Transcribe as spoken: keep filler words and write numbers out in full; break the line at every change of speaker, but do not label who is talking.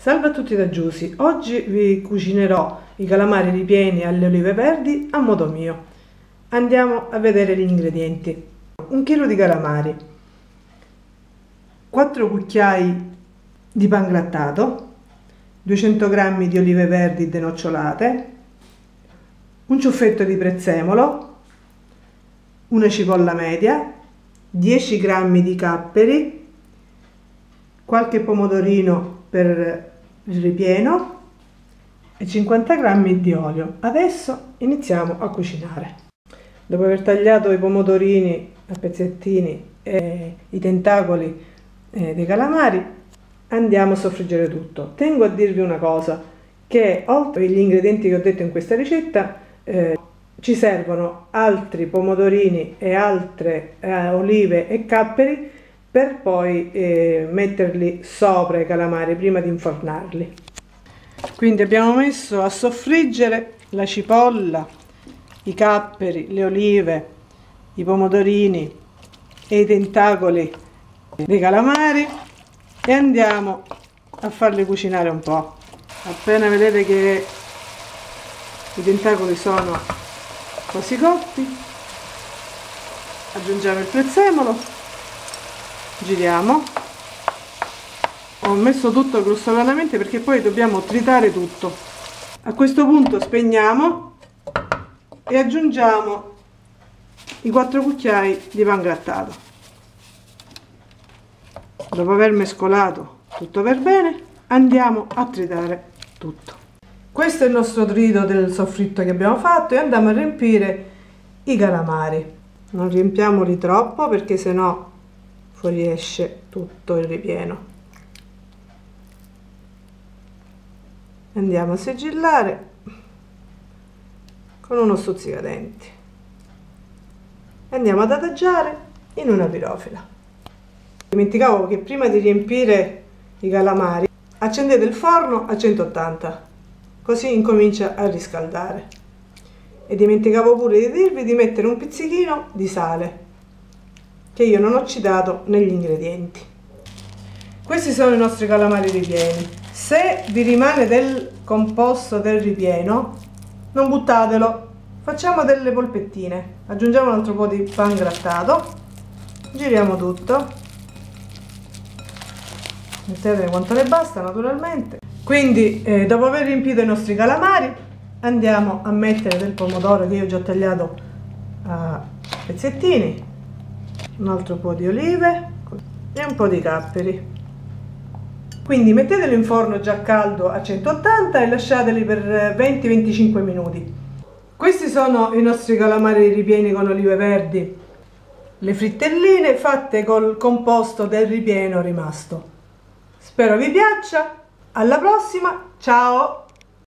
Salve a tutti da Giusy, oggi vi cucinerò i calamari ripieni alle olive verdi a modo mio. Andiamo a vedere gli ingredienti. Un chilo di calamari, quattro cucchiai di pangrattato, duecento grammi di olive verdi denocciolate, un ciuffetto di prezzemolo, una cipolla media, dieci grammi di capperi, qualche pomodorino per il ripieno e cinquanta grammi di olio. Adesso iniziamo a cucinare. Dopo aver tagliato i pomodorini a pezzettini e i tentacoli eh, dei calamari, andiamo a soffriggere tutto. Tengo a dirvi una cosa, che oltre agli ingredienti che ho detto in questa ricetta eh, ci servono altri pomodorini e altre eh, olive e capperi per poi eh, metterli sopra i calamari prima di infornarli. Quindi abbiamo messo a soffriggere la cipolla, i capperi, le olive, i pomodorini e i tentacoli dei calamari e andiamo a farli cucinare un po'. Appena vedete che i tentacoli sono quasi cotti, aggiungiamo il prezzemolo, giriamo. Ho messo tutto grossolanamente perché poi dobbiamo tritare tutto. A questo punto spegniamo e aggiungiamo i quattro cucchiai di pangrattato. Dopo aver mescolato tutto per bene, andiamo a tritare tutto. Questo è il nostro trito del soffritto che abbiamo fatto e andiamo a riempire i calamari. Non riempiamoli troppo perché sennò fuoriesce tutto il ripieno. Andiamo a sigillare con uno stuzzicadenti. Andiamo ad adagiare in una pirofila. Dimenticavo che prima di riempire i calamari accendete il forno a centottanta, così incomincia a riscaldare. E dimenticavo pure di dirvi di mettere un pizzichino di sale, che io non ho citato negli ingredienti. Questi sono i nostri calamari ripieni. Se vi rimane del composto del ripieno, non buttatelo, facciamo delle polpettine. Aggiungiamo un altro po' di pangrattato, giriamo tutto, mettete quanto ne basta naturalmente. Quindi eh, dopo aver riempito i nostri calamari andiamo a mettere del pomodoro che io ho già tagliato a pezzettini, un altro po' di olive e un po' di capperi. Quindi mettetelo in forno già caldo a centottanta e lasciateli per venti venticinque minuti. Questi sono i nostri calamari ripieni con olive verdi, le frittelline fatte col composto del ripieno rimasto. Spero vi piaccia, alla prossima, ciao!